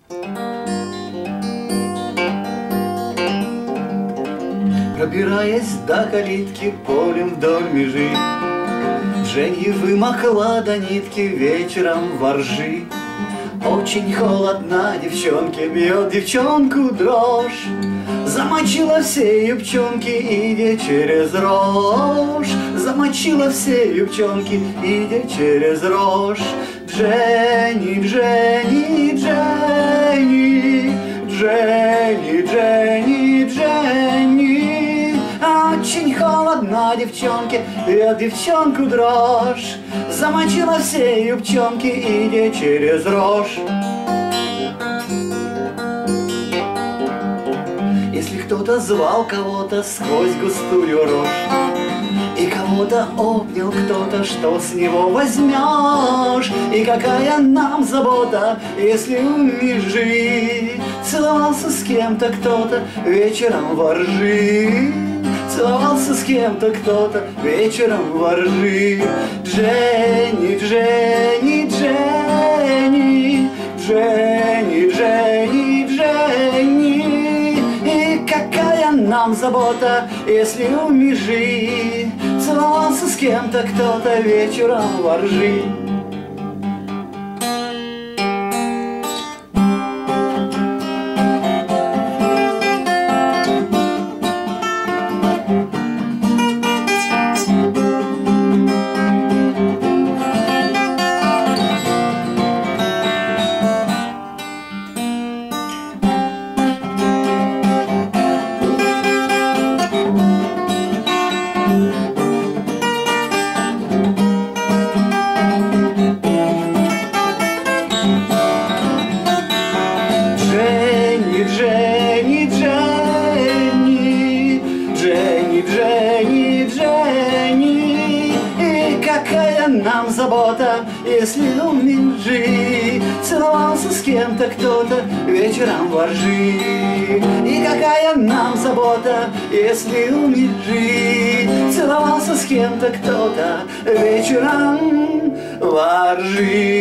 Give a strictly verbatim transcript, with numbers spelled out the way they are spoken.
Пробираясь до калитки полем вдоль межи, Женя вымокла до нитки вечером во ржи. Очень холодно девчонке, бьет девчонку дрожь, замочила все юбчонки, идя через рожь. Замочила все юбчонки, идя через рожь. Дженни, Дженни, Дженни, Дженни, Дженни, Дженни. Очень холодно девчонке, бьет девчонку дрожь, замочила все юбчонки, идя через рожь. Если кто-то звал кого-то сквозь густую рожь, и кого-то обнял кто-то, что с него возьмешь? И какая нам забота, если умеешь жить? Целовался с кем-то кто-то вечером во ржи, целовался с кем-то кто-то вечером во ржи. Дженни, Дженни, Дженни, Дженни, Дженни, Дженни. И какая нам забота, если умеешь жить? Целовался с кем-то кто-то вечером во ржи. Дженни, Дженни, Дженни, Дженни, Дженни. И какая нам забота, если умеешь жить? Целовался с кем-то кто-то вечером во ржи. И какая нам забота, если умеешь жить? Целовался с кем-то кто-то вечером во ржи.